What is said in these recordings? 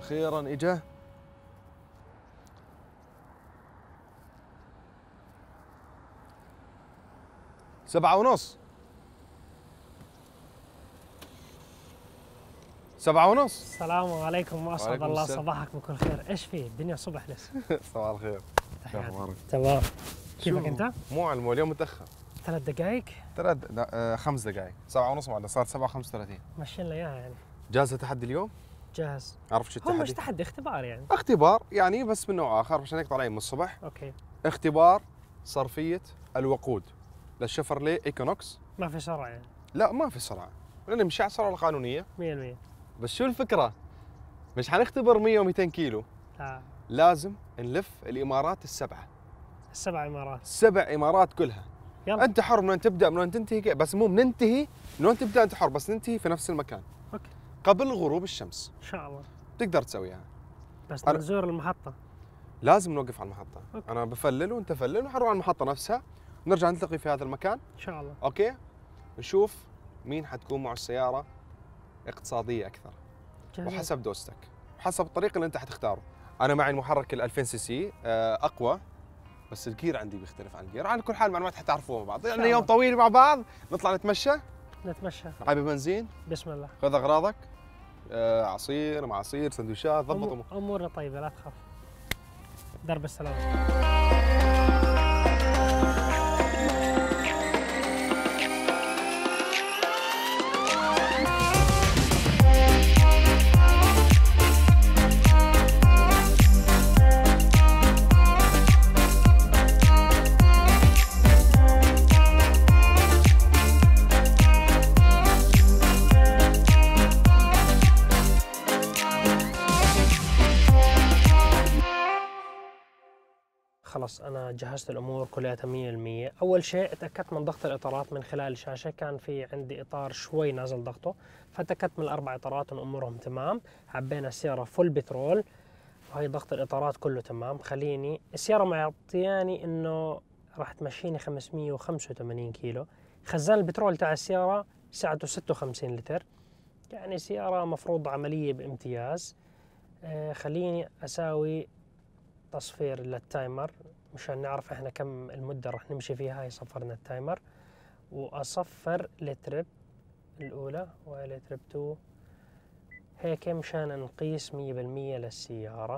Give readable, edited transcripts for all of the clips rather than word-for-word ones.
أخيرا إجا. سبعة ونص. 7:30. السلام عليكم واسعد وعليكم الله السلام. صباحك بكل خير، ايش فيه؟ الدنيا صبح لسه. صباح الخير. شو تحياتي. أخبارك؟ تمام. كيفك شو؟ انت؟ مو علمو اليوم متأخر. 3 دقائق 5 دقائق. 7:30 معنا، صار 7:35. مشينا اياها يعني. جاهز التحدي اليوم؟ جاهز. عرف شو هو مش التحدي؟ تحدي، اختبار يعني. اختبار يعني بس من نوع آخر عشان هيك طالعين من الصبح. اوكي. اختبار صرفية الوقود للشيفرلي ايكونوكس. ما في سرعه يعني. لا ما في سرعة، نمشي على السرعة القانونية. 100%. بس شو الفكرة؟ مش حنختبر 100 و200 كيلو، لا. لازم نلف الإمارات السبعة. السبع امارات. 7 إمارات كلها. يلا. أنت حر من وين تبدأ من وين تنتهي، بس مو بننتهي من وين تبدأ، أنت حر بس ننتهي في نفس المكان اوكي. قبل غروب الشمس. ان شاء الله. تقدر تسويها. بس أنا- نزور المحطه. لازم نوقف على المحطة. أوكي. أنا بفلل وأنت فلل وحنروح على المحطة نفسها، نرجع نلتقي في هذا المكان. ان شاء الله. أوكي؟ نشوف مين حتكون معه السيارة اقتصادية أكثر جاهزين. وحسب دوستك، حسب الطريق اللي أنت حتختاره. أنا معي المحرك ال 2000 سي سي أقوى، بس الجير عندي بيختلف عن الجير. على كل حال معلومات حتعرفوها مع بعض، يعني الله. يوم طويل مع بعض. نطلع نتمشى، نتمشى. عبي بنزين، بسم الله. خذ أغراضك، عصير معصير سندويشات، ضبط أمورك. امورنا طيبه لا تخاف. درب السلام. خلص أنا جهزت الأمور كلها 100%. أول شيء اتأكدت من ضغط الإطارات من خلال الشاشة، كان في عندي إطار شوي نازل ضغطه، فاتأكدت من ال4 إطارات إن أمورهم تمام. حبينا السيارة فل بترول وهي ضغط الإطارات كله تمام. خليني السيارة معطياني إنه راح تمشيني 585 كيلو. خزان البترول تاع السيارة سعته 56 لتر، يعني سيارة مفروض عملية بامتياز. خليني أساوي تصفير للتايمر مشان نعرف احنا كم المدة راح نمشي فيها. هاي صفرنا التايمر، واصفر التريب الاولى والتريب 2 هيك مشان نقيس 100% للسيارة.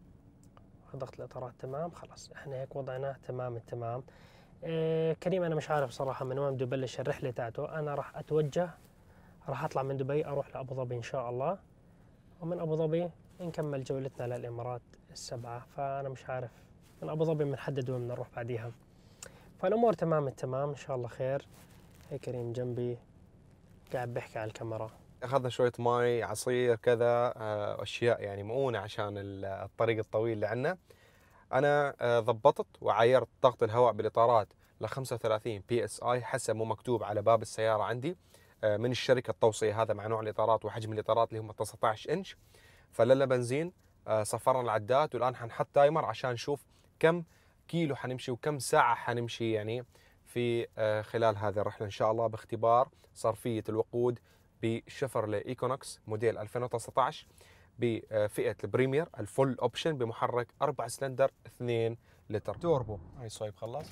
ضغط الاطارات تمام. خلاص احنا هيك وضعناه تمام التمام. كريم انا مش عارف صراحة من وين بده يبلش الرحلة تاعته. انا راح اتوجه، راح اطلع من دبي اروح لابو ظبي ان شاء الله، ومن ابو ظبي نكمل جولتنا للامارات السبعة. فأنا مش عارف من أبو ظبي بنحدد وين بدنا نروح بعديها. فالأمور تمام التمام إن شاء الله خير. هي كريم جنبي قاعد بحكي على الكاميرا. أخذنا شوية ماي، عصير، كذا أشياء يعني مؤونة عشان الطريق الطويل اللي عنا. أنا ضبطت وعايرت ضغط الهواء بالإطارات ل 35 PSI حسب ما مكتوب على باب السيارة عندي من الشركة. التوصية هذا مع نوع الإطارات وحجم الإطارات اللي هم 19 إنش. فلنا بنزين، صفرنا العداد، والآن حنحط تايمر عشان نشوف كم كيلو حنمشي وكم ساعة حنمشي يعني في خلال هذه الرحلة إن شاء الله، باختبار صرفية الوقود بشيفرلي ايكونوكس موديل 2019 بفئة البريمير الفول اوبشن بمحرك 4 سلندر 2 لتر توربو. هاي صايب خلص.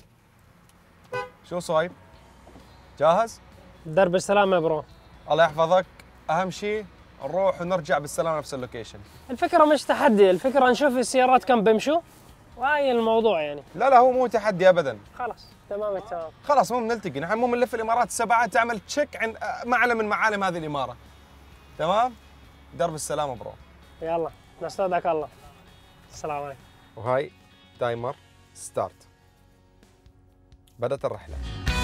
شو صايب؟ جاهز؟ درب السلام يا برو. الله يحفظك. أهم شيء نروح ونرجع بالسلامة نفس اللوكيشن. الفكرة مش تحدي، الفكرة نشوف السيارات كم بيمشوا وهاي الموضوع يعني. لا هو مو تحدي أبدا. خلاص تمام التمام. خلاص مو بنلتقي، نحن مو بنلف الإمارات السبعة تعمل تشيك عند معلم من معالم هذه الإمارة. تمام؟ درب السلامة برو. يلا نستودعك الله. السلام عليكم. وهاي تايمر ستارت. بدأت الرحلة.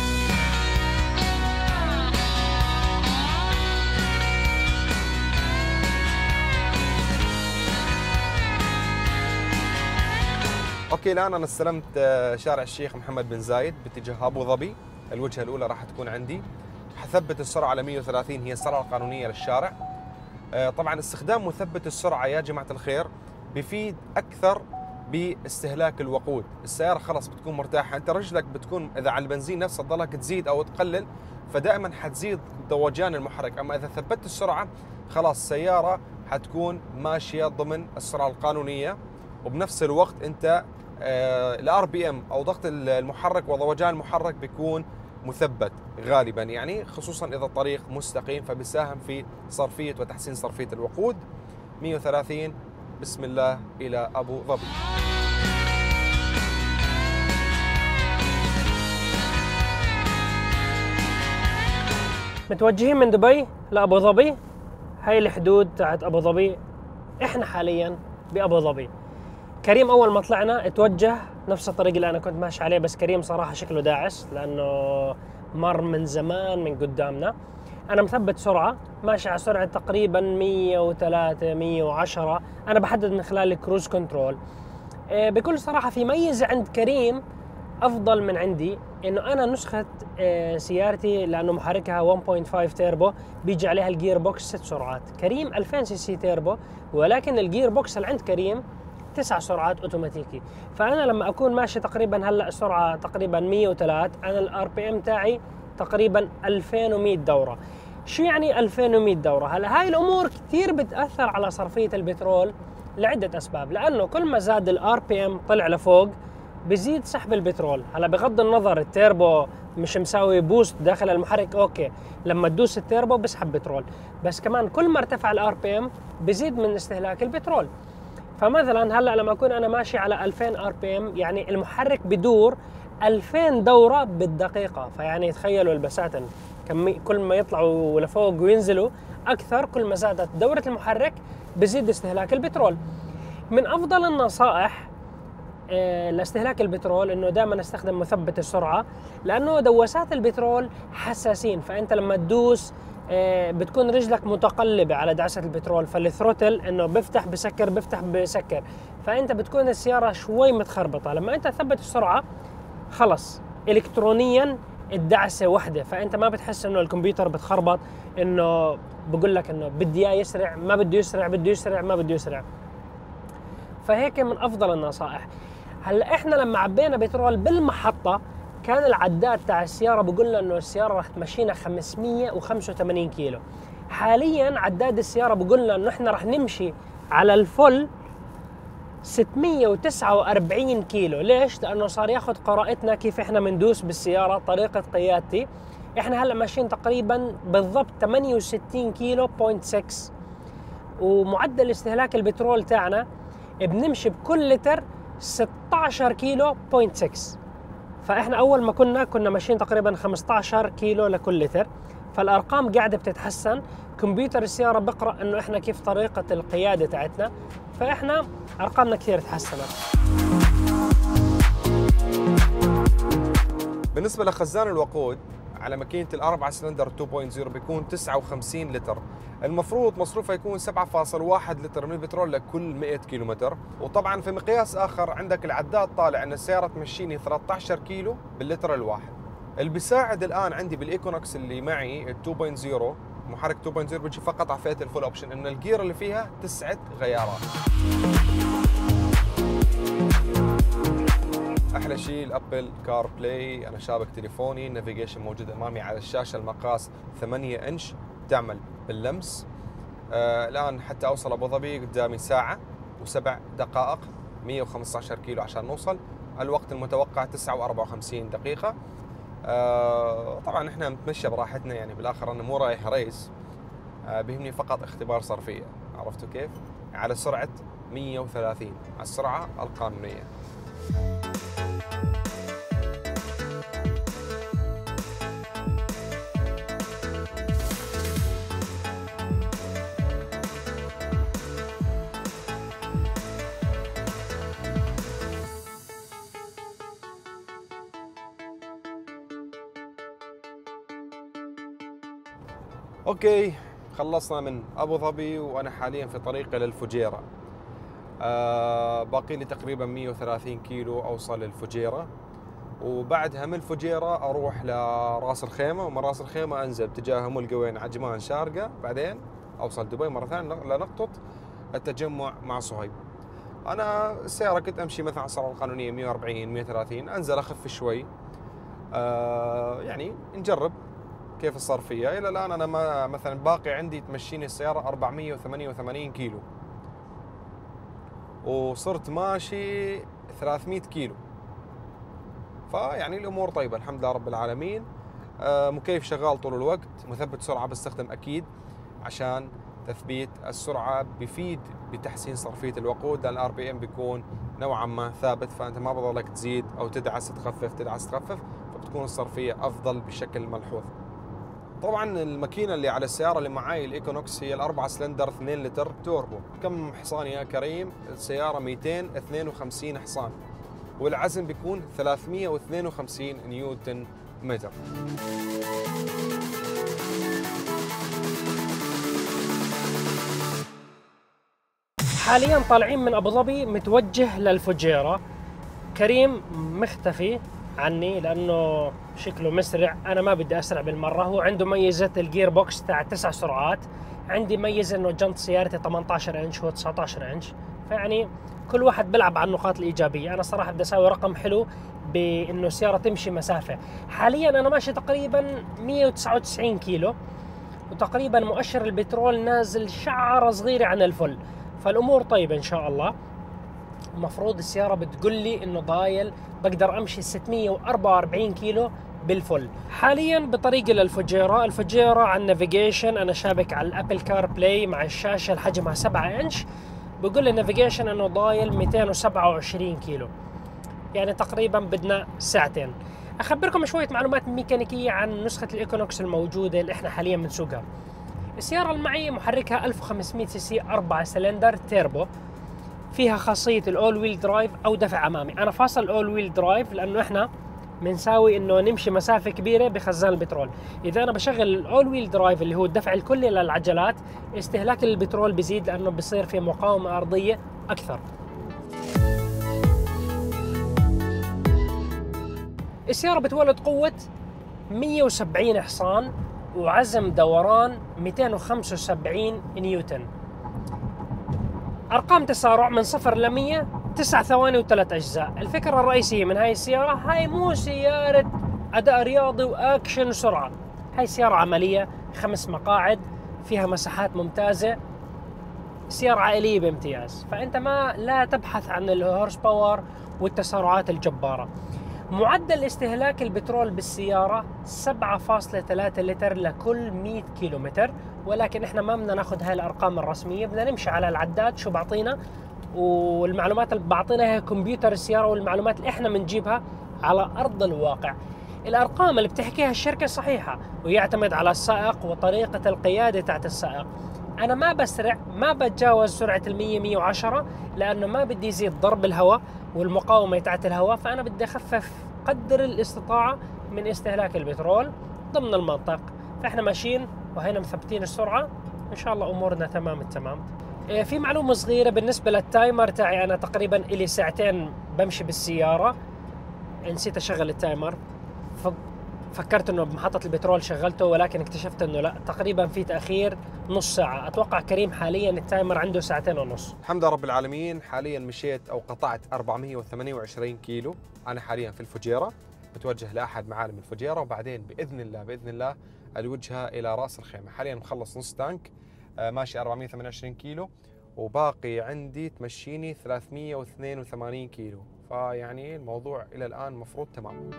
اوكي الان انا استلمت شارع الشيخ محمد بن زايد باتجاه ابو ظبي. الوجهه الاولى راح تكون عندي. حثبت السرعه على 130 هي السرعه القانونيه للشارع. طبعا استخدام مثبت السرعه يا جماعه الخير بيفيد اكثر باستهلاك الوقود. السياره خلاص بتكون مرتاحه، انت رجلك بتكون اذا على البنزين نفسه تضلك تزيد او تقلل، فدائما حتزيد ضوجان المحرك. اما اذا ثبت السرعه خلاص السياره حتكون ماشيه ضمن السرعه القانونيه، وبنفس الوقت انت الار بي ام او ضغط المحرك وضوجان المحرك بيكون مثبت غالبا، يعني خصوصا اذا الطريق مستقيم، فبيساهم في صرفيه وتحسين صرفيه الوقود. 130 بسم الله الى ابو ظبي. متوجهين من دبي لابو ظبي، هاي الحدود تاعت ابو ظبي. احنا حاليا بابو ظبي. كريم اول ما طلعنا اتوجه نفس الطريق اللي انا كنت ماشي عليه، بس كريم صراحه شكله داعس لانه مر من زمان من قدامنا. انا مثبت سرعه، ماشي على سرعه تقريبا 103 110، انا بحدد من خلال الكروز كنترول. بكل صراحه في ميزه عند كريم افضل من عندي، انه انا نسخه سيارتي لانه محركها 1.5 تيربو بيجي عليها الجير بوكس 6 سرعات. كريم 2000 سي سي تيربو، ولكن الجير بوكس اللي عند كريم 9 سرعات اوتوماتيكي. فانا لما اكون ماشي تقريبا هلا سرعه تقريبا 103، انا الار بي ام تاعي تقريبا 2100 دوره. شو يعني 2100 دوره؟ هلا هاي الامور كثير بتاثر على صرفيه البترول لعده اسباب، لانه كل ما زاد الار بي ام طلع لفوق بزيد سحب البترول. هلا بغض النظر التيربو مش مساوي بوست داخل المحرك، اوكي لما تدوس التيربو بسحب بترول، بس كمان كل ما ارتفع الار بي ام بزيد من استهلاك البترول. فمثلا هلا لما اكون انا ماشي على 2000 ار بي ام، يعني المحرك بدور 2000 دوره بالدقيقه. فيعني تخيلوا البساتين كل ما يطلعوا لفوق وينزلوا اكثر، كل ما زادت دوره المحرك بزيد استهلاك البترول. من افضل النصائح لاستهلاك البترول انه دائما استخدم مثبت السرعه، لانه دواسات البترول حساسين، فانت لما تدوس بتكون رجلك متقلبه على دعسه البترول، فالثروتل انه بيفتح بسكر بيفتح بسكر، فانت بتكون السياره شوي متخربطه. لما انت تثبت السرعه خلص الكترونيا الدعسه واحده، فانت ما بتحس انه الكمبيوتر بتخربط، انه بقول لك انه بدي اياه يسرع ما بده يسرع، بده يسرع ما بده يسرع. فهيك من افضل النصائح. هلا احنا لما عبينا بترول بالمحطه كان العداد تاع السياره بقول لنا انه السياره راح تمشينا 585 كيلو. حاليا عداد السياره بقول لنا انه احنا راح نمشي على الفل 649 كيلو. ليش؟ لانه صار ياخذ قراءتنا كيف احنا بندوس بالسياره، طريقه قيادتي. احنا هلا ماشيين تقريبا بالضبط 68 كيلو بوينت 6، ومعدل استهلاك البترول تاعنا بنمشي بكل لتر 16 كيلو بوينت 6. فاحنا اول ما كنا ماشيين تقريبا 15 كيلو لكل لتر، فالارقام قاعده بتتحسن. كمبيوتر السياره بقرا انه احنا كيف طريقه القياده تاعتنا، فاحنا ارقامنا كثير تحسنت. بالنسبه لخزان الوقود على ماكينه الاربعه سلندر 2.0 بيكون 59 لتر. المفروض مصروفه يكون 7.1 لتر من البترول لكل 100 كيلومتر. وطبعا في مقياس اخر عندك العداد طالع ان السياره تمشيني 13 كيلو باللتر الواحد. اللي بيساعد الان عندي بالايكونوكس اللي معي ال 2.0 محرك 2.0 بيجي فقط على فئه الفول اوبشن، ان الجير اللي فيها 9 غيارات. احلى شيء الابل كار بلاي، انا شابك تليفوني، النافيجيشن موجود امامي على الشاشه، المقاس 8 انش تعمل باللمس. الان حتى اوصل ابو ظبي قدامي ساعه و7 دقائق، 115 كيلو عشان نوصل. الوقت المتوقع 9:54 دقيقه. طبعا احنا نتمشى براحتنا، يعني بالاخر انا مو رايح ريس، بيهمني فقط اختبار صرفيه، عرفتوا كيف؟ على سرعه 130 على السرعه القانونيه. اوكي، خلصنا من ابو ظبي وانا حاليا في طريقي للفجيره. باقي لي تقريبا 130 كيلو اوصل للفجيره، وبعدها من الفجيره اروح لراس الخيمه، ومن راس الخيمه انزل باتجاه ام القوين عجمان شارقه، بعدين اوصل دبي مره ثانيه لنقطه التجمع مع صهيب. انا السياره كنت امشي مثلا على السرعه القانونيه 140 130، انزل اخف شوي. يعني نجرب كيف الصرفيه. الى الان انا مثلا باقي عندي تمشيني السياره 488 كيلو، وصرت ماشي 300 كيلو. فيعني الامور طيبه الحمد لله رب العالمين. مكيف شغال طول الوقت، مثبت سرعه بستخدم اكيد عشان تثبيت السرعه، بيفيد بتحسين صرفيه الوقود، لان الار بي ام بيكون نوعا ما ثابت، فانت ما بضلك تزيد او تدعس تخفف، فبتكون الصرفيه افضل بشكل ملحوظ. طبعا الماكينه اللي على السياره اللي معاي الايكونوكس هي الاربعه سلندر 2 لتر توربو. كم حصان يا كريم؟ السياره 252 حصان، والعزم بيكون 352 نيوتن متر. حاليا طالعين من ابو ظبي متوجه للفجيره. كريم مختفي عني لانه شكله مسرع، انا ما بدي اسرع بالمره. هو عنده ميزه الجير بوكس تاع 9 سرعات، عندي ميزه انه جنط سيارتي 18 انش هو 19 انش، فيعني كل واحد بيلعب على النقاط الايجابيه. انا صراحه بدي اسوي رقم حلو بانه السياره تمشي مسافه. حاليا انا ماشي تقريبا 199 كيلو، وتقريبا مؤشر البترول نازل شعره صغيره عن الفل، فالامور طيبه ان شاء الله. المفروض السياره بتقول لي انه ضايل بقدر امشي 644 كيلو بالفل. حاليا بطريقي للفجيره. الفجيره على النافيجيشن انا شابك على الابل كار بلاي مع الشاشه الحجمها 7 انش، بقول لي النافيجيشن انه ضايل 227 كيلو، يعني تقريبا بدنا ساعتين. اخبركم شويه معلومات ميكانيكيه عن نسخه الايكونوكس الموجوده اللي احنا حاليا بنسوقها. السياره اللي معي محركها 1500 سي سي 4 سلندر تيربو، فيها خاصيه الاول ويل درايف او دفع امامي. انا فاصل الاول ويل درايف لانه احنا بنساوي انه نمشي مسافه كبيره بخزان البترول. اذا انا بشغل الاول ويل درايف اللي هو الدفع الكلي للعجلات، استهلاك البترول بيزيد لانه بصير في مقاومه ارضيه اكثر. السياره بتولد قوه 170 حصان وعزم دوران 275 نيوتن. ارقام تسارع من 0 ل 100 9 ثواني و3 اجزاء. الفكره الرئيسيه من هاي السياره، هاي مو سياره اداء رياضي واكشن وسرعه، هاي سياره عمليه، 5 مقاعد، فيها مساحات ممتازه، سياره عائليه بامتياز. فانت لا تبحث عن الهورس باور والتسارعات الجباره. معدل استهلاك البترول بالسيارة 7.3 لتر لكل 100 كيلومتر، ولكن احنا ما بدنا ناخذ هاي الارقام الرسمية، بدنا نمشي على العداد شو بعطينا، والمعلومات اللي بعطينا هي كمبيوتر السيارة والمعلومات اللي احنا بنجيبها على ارض الواقع. الارقام اللي بتحكيها الشركة صحيحة ويعتمد على السائق وطريقة القيادة تاعت السائق. انا ما بسرع، ما بتجاوز سرعة 100 لانه ما بدي يزيد ضرب الهواء والمقاومة تاعت الهواء، فانا بدي اخفف قدر الاستطاعة من استهلاك البترول ضمن المنطق. فاحنا ماشيين وهنا مثبتين السرعة، ان شاء الله امورنا تمام التمام. في معلومة صغيرة بالنسبة للتايمر تاعي، انا تقريبا الي ساعتين بمشي بالسيارة، نسيت اشغل التايمر، فكرت انه بمحطة البترول شغلته، ولكن اكتشفت انه لا، تقريبا في تأخير نص ساعة. اتوقع كريم حاليا التايمر عنده 2.5 ساعة. الحمد لله رب العالمين. حاليا مشيت او قطعت 428 كيلو. انا حاليا في الفجيرة، متوجه لاحد معالم الفجيرة، وبعدين باذن الله الوجهة الى راس الخيمة. حاليا مخلص نص تانك، ماشي 428 كيلو، وباقي عندي تمشيني 382 كيلو. فيعني الموضوع الى الان مفروض تمام.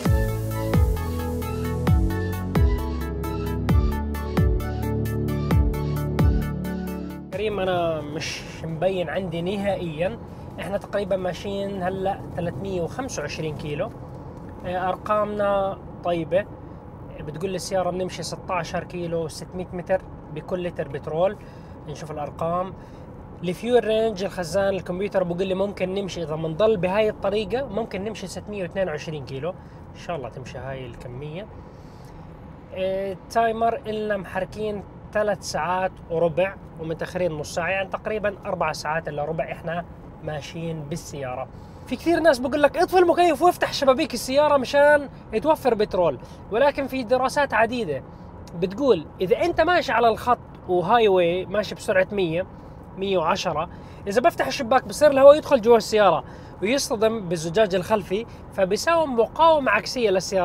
كريم انا مش مبين عندي نهائيا، احنا تقريبا ماشيين هلا 325 كيلو. ارقامنا طيبه، بتقول لي السياره بنمشي 16 كيلو 600 متر بكل لتر بترول. نشوف الارقام. الفيول رينج الخزان الكمبيوتر بقول لي ممكن نمشي اذا بنضل بهاي الطريقه ممكن نمشي 622 كيلو، ان شاء الله تمشي هاي الكميه. التايمر إلنا محركين 3 ساعات وربع ومتأخرين نص ساعة، يعني تقريبا 4 ساعات إلا ربع إحنا ماشيين بالسيارة. في كثير ناس بقول لك اطفي المكيف وافتح شبابيك السيارة مشان يتوفر بترول، ولكن في دراسات عديدة بتقول إذا أنت ماشي على الخط وهاي واي ماشي بسرعة 100 110، إذا بفتح الشباك بصير الهواء يدخل جوا السيارة ويصطدم بالزجاج الخلفي، فبيساوي مقاومة عكسية للسيارة،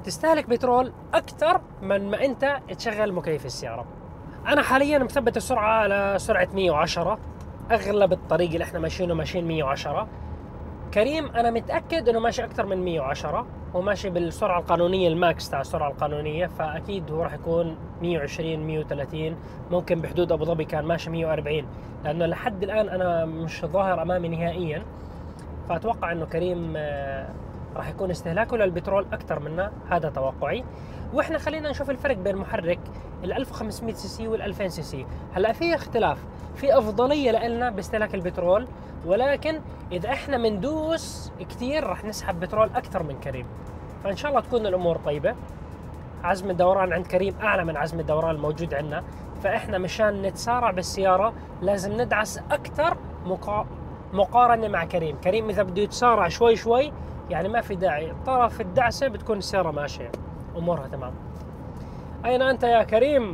تستهلك بترول اكثر من ما انت تشغل مكيف السياره. انا حاليا مثبت السرعه على سرعه 110، اغلب الطريق اللي احنا ماشيينه ماشيين 110. كريم انا متاكد انه ماشي اكثر من 110، وماشي بالسرعه القانونيه الماكس تاع السرعه القانونيه، فاكيد هو راح يكون 120 130، ممكن بحدود ابو ظبي كان ماشي 140، لانه لحد الان انا مش ظاهر امامي نهائيا. فاتوقع انه كريم راح يكون استهلاكه للبترول اكثر منا، هذا توقعي. واحنا خلينا نشوف الفرق بين محرك ال 1500 سي سي وال 2000 سي سي. هلا في اختلاف، في افضليه لنا باستهلاك البترول، ولكن اذا احنا مندوس كثير راح نسحب بترول اكثر من كريم. فان شاء الله تكون الامور طيبه. عزم الدوران عند كريم اعلى من عزم الدوران الموجود عندنا، فاحنا مشان نتسارع بالسياره لازم ندعس اكثر مقارنه مع كريم. كريم اذا بده يتسارع شوي شوي يعني ما في داعي، طرف الدعسه بتكون السياره ماشيه امورها تمام. اين انت يا كريم؟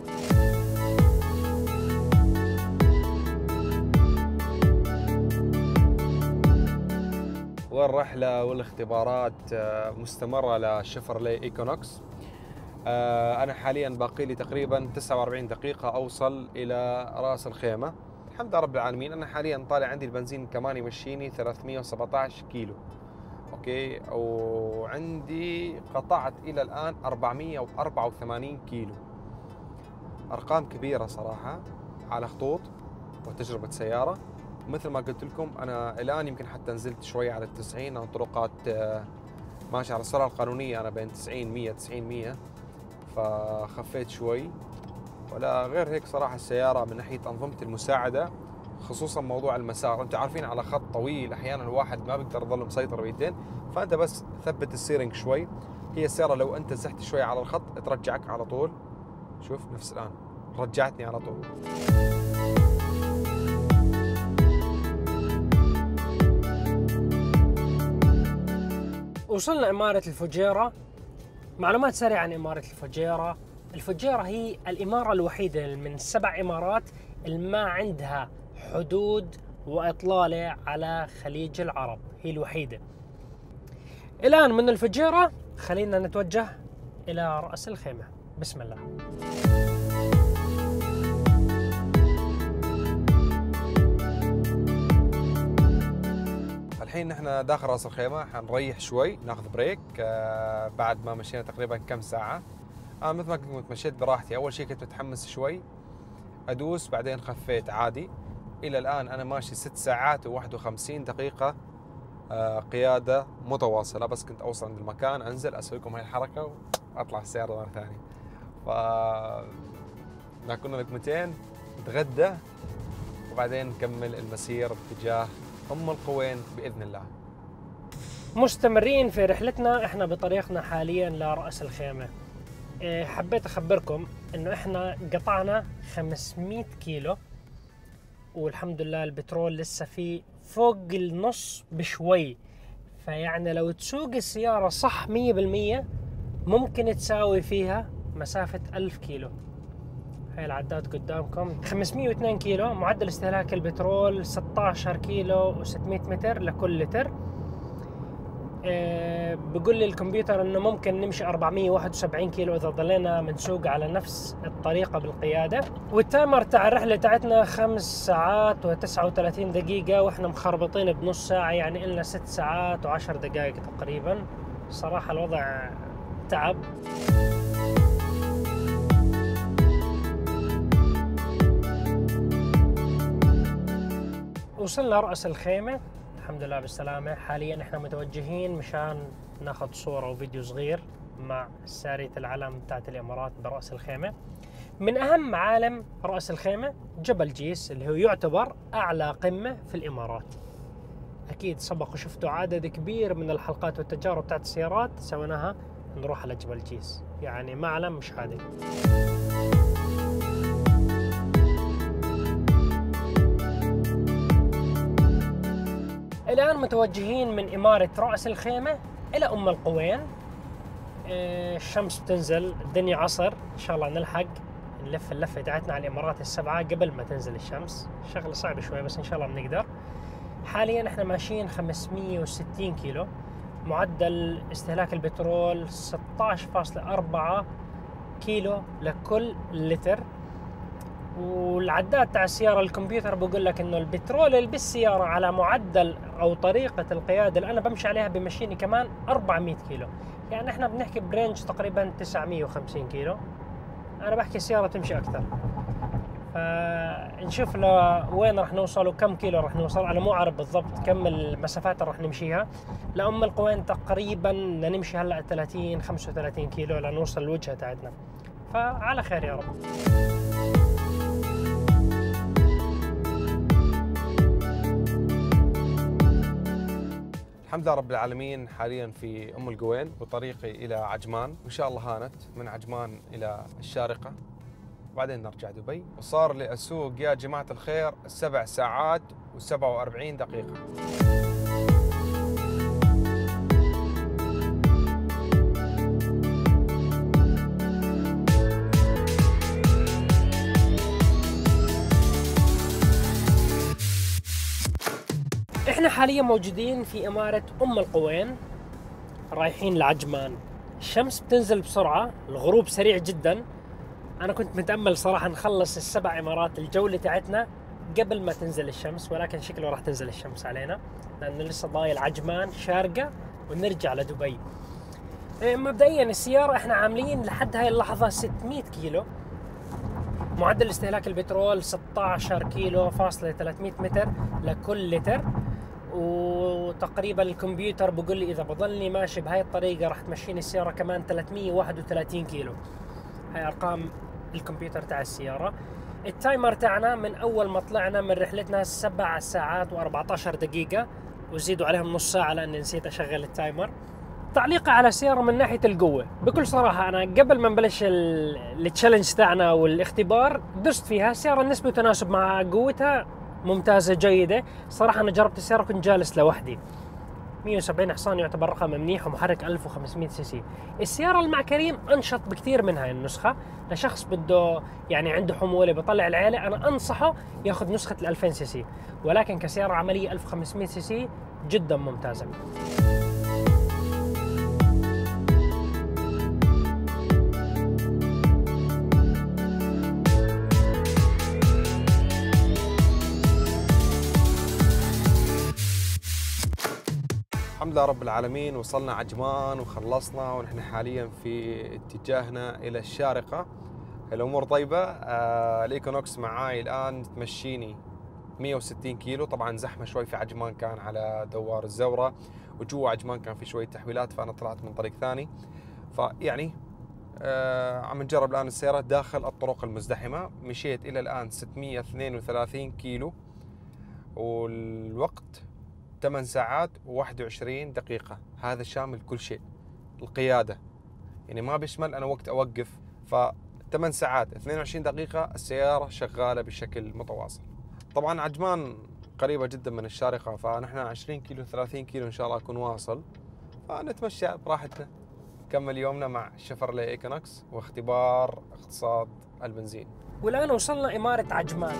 والرحلة والاختبارات مستمرة لشيفرلي ايكونوكس. أنا حاليا باقي لي تقريبا 49 دقيقة أوصل إلى رأس الخيمة. الحمد لله رب العالمين. أنا حاليا طالع عندي البنزين كمان يمشيني 317 كيلو، أوكي، وعندي قطعت إلى الآن 484 كيلو. أرقام كبيرة صراحة على خطوط وتجربة سيارة. مثل ما قلت لكم أنا الآن يمكن حتى نزلت شوية على 90 على طرقات ماشي على السرعة القانونية، أنا بين 90 100 90 100، فخفيت شوي. ولا غير هيك صراحة السيارة من ناحية أنظمة المساعدة، خصوصا موضوع المسار، أنتم عارفين على خط طويل أحيانا الواحد ما بيقدر يظل مسيطر بيدين، فأنت بس ثبت السيرنج شوي. هي السيارة لو أنت زحت شوي على الخط ترجعك على طول. شوف نفس الآن رجعتني على طول. وصلنا إمارة الفجيرة. معلومات سريعة عن إمارة الفجيرة. الفجيرة هي الإمارة الوحيدة من 7 إمارات اللي ما عندها حدود وإطلالة على خليج العرب، هي الوحيدة. الآن من الفجيرة خلينا نتوجه إلى رأس الخيمة. بسم الله. الحين نحن داخل راس الخيمة، حنريح شوي ناخذ بريك بعد ما مشينا تقريبا كم ساعة. أنا مثل ما كنت مشيت براحتي، أول شيء كنت متحمس شوي أدوس، بعدين خفيت عادي. إلى الآن أنا ماشي 6 ساعات و51 دقيقة قيادة متواصلة، بس كنت أوصل عند المكان أنزل أسوي لكم هاي الحركة وأطلع السيارة مرة ثانية. ناكلنا لقمتين نتغدى وبعدين نكمل المسير باتجاه أم القوين بإذن الله. مستمرين في رحلتنا، احنا بطريقنا حاليا لرأس الخيمة. حبيت أخبركم إنه احنا قطعنا 500 كيلو، والحمد لله البترول لسه فيه فوق النص بشوي. فيعني لو تسوق السيارة صح 100% ممكن تساوي فيها مسافة 1000 كيلو. هاي العداد قدامكم. 502 كيلو، معدل استهلاك البترول 16 كيلو و600 متر لكل لتر. بقول لي الكمبيوتر انه ممكن نمشي 471 كيلو اذا ضلينا منسوق على نفس الطريقة بالقيادة. والتايمر تاع الرحلة تاعتنا 5 ساعات و39 دقيقة، واحنا مخربطين بنص ساعة، يعني إلنا 6 ساعات و10 دقائق تقريبا. صراحة الوضع تعب. وصلنا رأس الخيمة الحمد لله بالسلامة. حاليا احنا متوجهين مشان ناخذ صورة وفيديو صغير مع سارية العلم بتاعت الإمارات برأس الخيمة. من أهم معالم رأس الخيمة جبل جيس، اللي هو يعتبر أعلى قمة في الإمارات. أكيد سبق وشفتوا عدد كبير من الحلقات والتجارب بتاعت السيارات سويناها نروح على جبل جيس، يعني معلم مش عادي. الآن متوجهين من إمارة رأس الخيمة إلى أم القوين. الشمس بتنزل، الدنيا عصر، إن شاء الله نلحق نلف اللفة تاعتنا على الإمارات السبعة قبل ما تنزل الشمس. شغلة صعبة شوي بس إن شاء الله بنقدر. حاليا إحنا ماشيين 560 كيلو، معدل استهلاك البترول 16.4 كيلو لكل لتر. والعداد تاع السيارة الكمبيوتر بقول لك انه البترول اللي بالسيارة على معدل او طريقة القيادة اللي انا بمشي عليها بمشيني كمان 400 كيلو. يعني احنا بنحكي برينج تقريبا 950 كيلو. انا بحكي سيارة تمشي اكثر. فنشوف لوين راح نوصل وكم كيلو راح نوصل. انا مو عارف بالضبط كم المسافات اللي راح نمشيها. لأم القوين تقريبا نمشي هلا 30 35 كيلو لنوصل الوجهة تاعتنا. فعلى خير يا رب. الحمد لله رب العالمين، حاليا في ام القوين وطريقي الى عجمان، وان شاء الله هانت من عجمان الى الشارقه وبعدين نرجع دبي. وصار لي اسوق يا جماعه الخير 7 ساعات و47 دقيقه. احنا حاليا موجودين في إمارة أم القوين رايحين لعجمان. الشمس بتنزل بسرعة، الغروب سريع جدا. أنا كنت متأمل صراحة نخلص السبع إمارات الجولة تاعتنا قبل ما تنزل الشمس، ولكن شكله راح تنزل الشمس علينا لأنه لسه ضايل عجمان شارقة ونرجع لدبي. مبدئيا السيارة احنا عاملين لحد هاي اللحظة 600 كيلو. معدل استهلاك البترول 16 كيلو فاصلة 300 متر لكل لتر. وتقريبا الكمبيوتر بقول لي اذا بضلني ماشي بهاي الطريقه راح تمشيني السياره كمان 331 كيلو. هاي ارقام الكمبيوتر تاع السياره. التايمر تاعنا من اول ما طلعنا من رحلتنا 7 ساعات و14 دقيقه، وزيدوا عليهم نص ساعه لاني نسيت اشغل التايمر. تعليقي على السياره من ناحيه القوه، بكل صراحه انا قبل ما نبلش التشالنج تاعنا والاختبار دست فيها. السياره النسبه وتناسب مع قوتها ممتازة جيدة. صراحة أنا جربت السيارة كنت جالس لوحدي. 170 حصان يعتبر رقم منيح، ومحرك 1500 سي سي. السيارة اللي مع كريم أنشط بكثير من هاي النسخة. لشخص بده يعني عنده حمولة بيطلع العيلة أنا أنصحه ياخذ نسخة 2000 سي سي، ولكن كسيارة عملية 1500 سي سي جدا ممتازة. الحمد لله رب العالمين، وصلنا عجمان وخلصنا، ونحن حاليا في اتجاهنا الى الشارقه. الامور طيبه. الايكونوكس معاي الان تمشيني 160 كيلو. طبعا زحمه شوي في عجمان، كان على دوار الزوره، وجوا عجمان كان في شويه تحويلات، فانا طلعت من طريق ثاني. فيعني عم نجرب الان السيارات داخل الطرق المزدحمه. مشيت الى الان 632 كيلو، والوقت 8 ساعات و21 دقيقة. هذا شامل كل شيء. القيادة يعني ما بيشمل أنا وقت أوقف. ف8 ساعات 22 دقيقة السيارة شغالة بشكل متواصل. طبعا عجمان قريبة جدا من الشارقة، فنحن 20 كيلو 30 كيلو إن شاء الله أكون واصل. فنتمشى براحتنا، نكمل يومنا مع شيفرلي ايكونوكس واختبار اقتصاد البنزين. والآن وصلنا إمارة عجمان.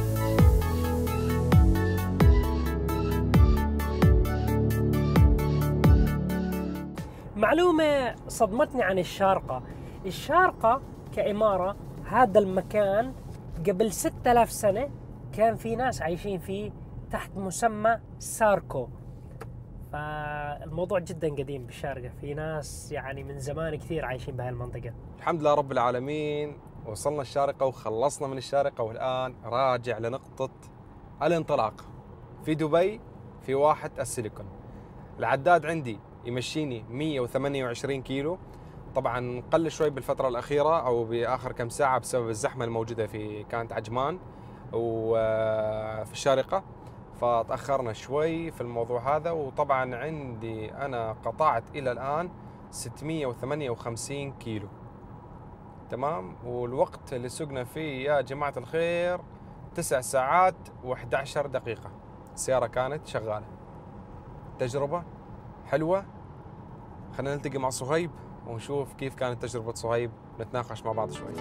معلومة صدمتني عن الشارقة. الشارقة كإمارة، هذا المكان قبل 6000 سنة كان في ناس عايشين فيه تحت مسمى ساركو. فالموضوع جدا قديم بالشارقة، في ناس يعني من زمان كثير عايشين بهاي المنطقة. الحمد لله رب العالمين، وصلنا الشارقة وخلصنا من الشارقة، والآن راجع لنقطة الانطلاق في دبي في واحة السيليكون. العداد عندي يمشيني 128 كيلو. طبعا قل شوي بالفترة الأخيرة أو بآخر كم ساعة بسبب الزحمة الموجودة في كانت عجمان وفي الشارقة، فتأخرنا شوي في الموضوع هذا. وطبعا عندي أنا قطعت إلى الآن 658 كيلو، تمام. والوقت اللي سقنا فيه يا جماعة الخير 9 ساعات و11 دقيقة. السيارة كانت شغالة. تجربة حلوة. خلينا نلتقي مع صهيب ونشوف كيف كانت تجربة صهيب، نتناقش مع بعض شوي.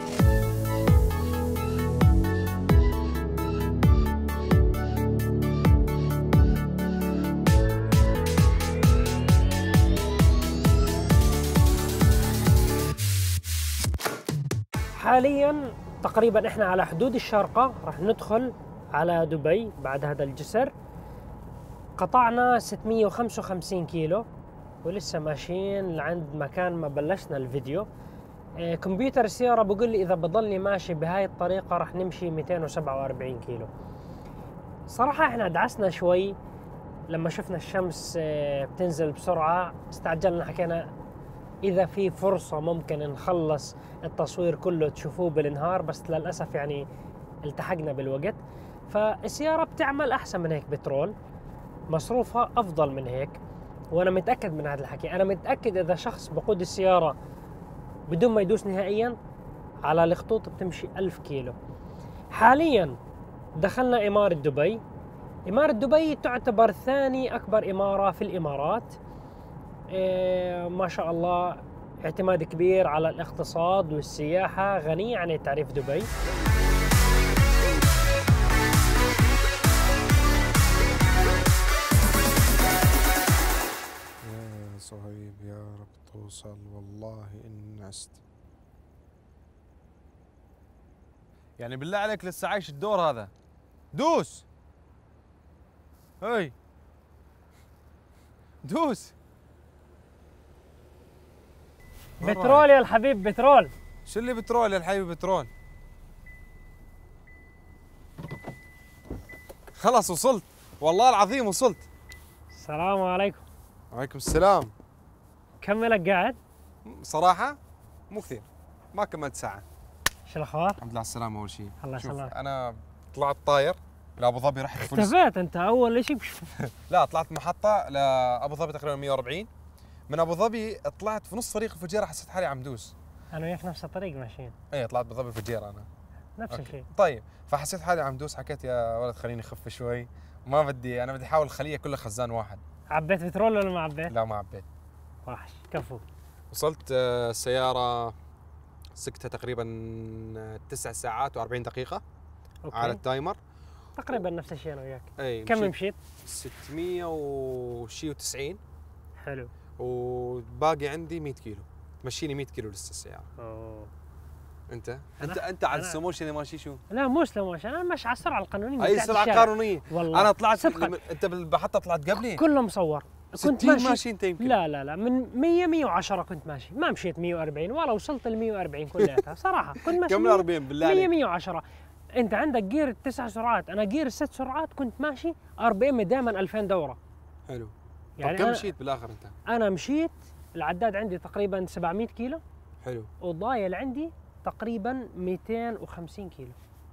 حاليا تقريبا احنا على حدود الشارقة، راح ندخل على دبي بعد هذا الجسر. قطعنا 655 كيلو ولسه ماشيين لعند مكان ما بلشنا الفيديو. كمبيوتر السيارة بقول لي إذا بضلني ماشي بهاي الطريقة راح نمشي 247 كيلو. صراحة احنا دعسنا شوي لما شفنا الشمس بتنزل بسرعة، استعجلنا، حكينا إذا في فرصة ممكن نخلص التصوير كله تشوفوه بالنهار، بس للأسف يعني التحقنا بالوقت. فالسيارة بتعمل أحسن من هيك بترول، مصروفها أفضل من هيك، وأنا متأكد من هذا الحكي. أنا متأكد إذا شخص بقود السيارة بدون ما يدوس نهائيا على الخطوط بتمشي 1000 كيلو. حاليا دخلنا إمارة دبي. إمارة دبي تعتبر ثاني أكبر إمارة في الإمارات. ما شاء الله اعتماد كبير على الاقتصاد والسياحة، غنية عن تعريف دبي. يا صهيب يا رب توصل، والله إن عست. يعني بالله عليك لسه عايش الدور هذا، دوس. هاي دوس. بترول يا الحبيب، بترول. شو اللي بترول يا الحبيب؟ بترول. خلاص وصلت، والله العظيم وصلت. السلام عليكم. وعليكم السلام. كملك قاعد؟ صراحة مو كثير، ما كملت ساعة. شو الأخبار؟ الحمد لله على السلامة. أول شيء الله شوف، يسلمك. أنا طلعت طاير لأبو ظبي، رحت فل. اختفيت أنت أول شيء. لا، طلعت محطة لأبو ظبي تقريبا 140. من أبو ظبي طلعت في نص طريق الفجيرة، حسيت حالي عم دوس. أنا وياك نفس الطريق ماشيين. إيه، طلعت بظبي الفجيرة أنا. نفس أوكي. الشيء. طيب، فحسيت حالي عم دوس، حكيت يا ولد خليني أخف شوي، ما بدي، أنا بدي أحاول الخلية كلها خزان واحد. عبيت بترول ولا ما عبيت؟ لا، ما عبيت. وحش كفو. وصلت السيارة سكتها تقريبا 9 ساعات و40 دقيقة. أوكي. على التايمر. تقريبا نفس الشيء أنا وياك. اي كم مشيت؟ 600 وشي و90. حلو. وباقي عندي 100 كيلو، تمشيني 100 كيلو لسه السيارة. أوه. انت على السلو موشن اللي ماشي شو؟ لا مو سلو موشن، انا ماشي على السرعه القانونيه. اي سرعة قانونية. والله انا طلعت صدقاً. انت بالمحطة طلعت قبلي؟ كله مصور. كنت 60 ماشي انت يمكن. لا من 110 كنت ماشي، ما مشيت 140 ولا وصلت ل 140 كلياتها صراحه. كنت ماشي كم 40 بالله عليك؟ 110. انت عندك جير التسع سرعات، انا جير الست سرعات، كنت ماشي ار بي ام دائما 2000 دوره. حلو. يعني طب كم مشيت بالاخر انت؟ انا مشيت، العداد عندي تقريبا 700 كيلو. حلو. وضايل عندي تقريبا 250 كيلو.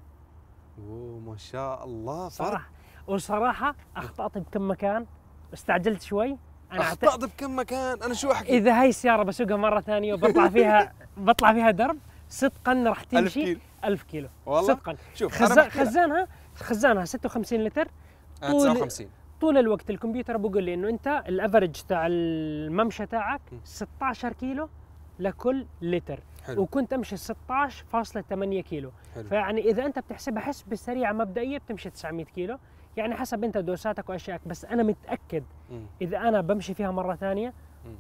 اوه ما شاء الله، فرق. صراحه وصراحه اخطات بكم مكان، استعجلت شوي. انا اخطأت بكم مكان، انا شو احكي؟ اذا هاي السياره بسوقها مره ثانيه وبطلع فيها بطلع فيها درب، صدقا راح تمشي 1000 كيلو والله صدقا. شوف خزانها 56 لتر. 59 طول الوقت الكمبيوتر بقول لي انه انت الافرج تاع الممشى تاعك 16 كيلو لكل لتر. حلو. وكنت امشي 16.8 كيلو. حلو. فيعني اذا انت بتحسبها حسبه السريعه مبدئيه بتمشي 900 كيلو، يعني حسب انت دوساتك واشيائك. بس انا متاكد اذا انا بمشي فيها مره ثانيه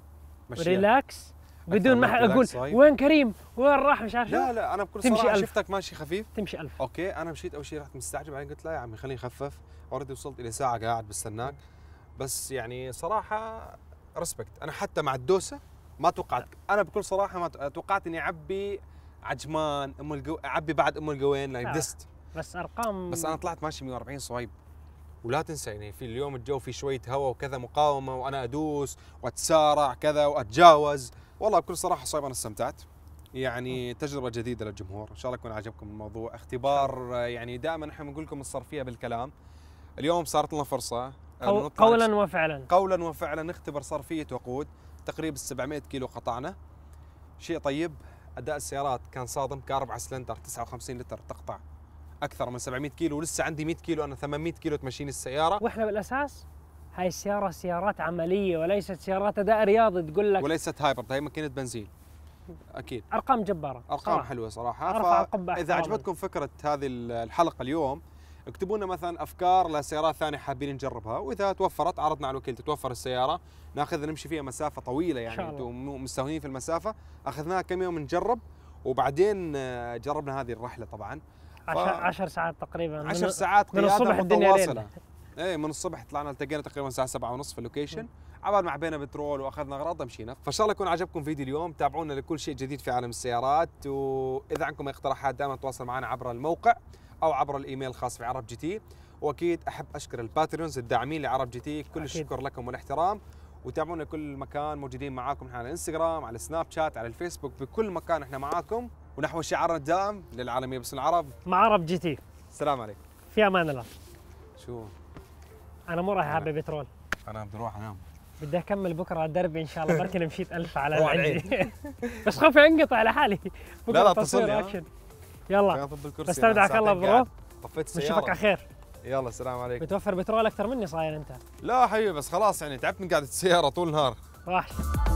ريلاكس بدون ما اقول وين كريم وين راح مش عارف. لا انا بكل صراحه 1000. شفتك ماشي خفيف تمشي 1000. اوكي. انا مشيت اول شيء رحت مستعجل، بعدين قلت لا يا عمي خليني اخفف. اوريدي وصلت الى ساعه قاعد بستناك. بس يعني صراحه ريسبكت. انا حتى مع الدوسه ما توقعت، انا بكل صراحه ما توقعت اني اعبي عجمان اعبي بعد القوين لايك دست. بس ارقام. بس انا طلعت ماشي 140 صويب. ولا تنسى يعني في اليوم الجو في شويه هواء وكذا مقاومه، وانا ادوس واتسارع كذا واتجاوز. والله بكل صراحه صايب انا استمتعت. يعني تجربه جديده للجمهور، ان شاء الله يكون عجبكم الموضوع. اختبار يعني دائما احنا بنقول لكم الصرفيه بالكلام. اليوم صارت لنا فرصه قولا وفعلا. قولا وفعلا نختبر صرفيه وقود. تقريبا 700 كيلو قطعنا. شيء طيب. اداء السيارات كان صادم، كاربعة سلندر 59 لتر تقطع اكثر من 700 كيلو، ولسه عندي 100 كيلو، انا 800 كيلو تمشيني السياره. واحنا بالاساس هاي السياره سيارات عمليه وليست سيارات اداء رياضي تقول لك، وليست هايبرد، هي ماكينه بنزين. اكيد ارقام جباره، ارقام حلوه صراحه. اذا عجبتكم فكره هذه الحلقه اليوم، اكتبوا لنا مثلا افكار لسيارات ثانيه حابين نجربها، واذا توفرت عرضنا على الوكيل. تتوفر السياره ناخذها نمشي فيها مسافه طويله، يعني انتم مستهونين في المسافه، اخذناها كم يوم نجرب وبعدين جربنا هذه الرحله طبعا 10 ساعات تقريبا 10 ساعات من قياده الصبح الدنيا متواصله. ايه من الصبح طلعنا التقينا تقريبا الساعه 7:30 في اللوكيشن، عبال ما عبينا بترول واخذنا اغراض مشينا. فان شاء الله يكون عجبكم فيديو اليوم، تابعونا لكل شيء جديد في عالم السيارات، واذا عندكم اقتراحات دائما تواصل معنا عبر الموقع او عبر الايميل الخاص في عرب جي تي. واكيد احب اشكر الباتريونز الداعمين لعرب جي تي، كل الشكر لكم والاحترام. وتابعونا كل مكان، موجودين معاكم على الانستغرام، على السناب شات، على الفيسبوك، بكل مكان احنا معاكم، ونحو شعارنا الدائم للعالميه بس العرب مع عرب جي تي. السلام عليكم. في امان الله. شو انا مو رايح اعبي بترول، انا بدي اروح انام. بدي اكمل بكره على الدرب ان شاء الله. بركي مشيت 1000 على العيد بس خوفي انقطع لحالي. لا بكره تصوير اكشن. يلا بالكرسي بستودعك الله برو، طفيت السيارة. بنشوفك على خير. يلا السلام عليكم. بتوفر بترول اكثر مني صاير انت. لا حبيبي بس خلاص يعني تعبت من قعدة السيارة طول النهار. راح